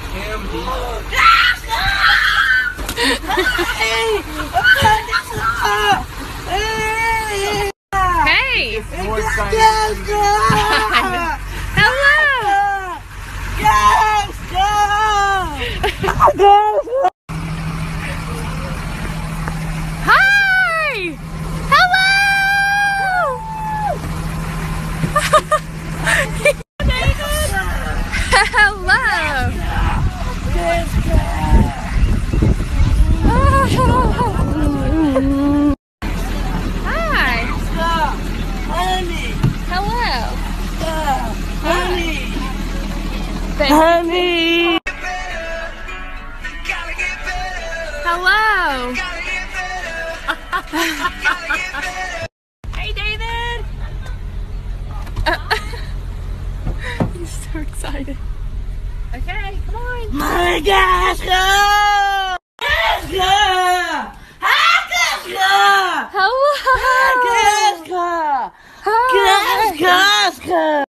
Hey! Hello! Hi! Hello! Hi! Honey! Hello! Honey! Honey! Hello! Hey, David! He's so excited. Okay, come on. My gosh! Go! Let's go!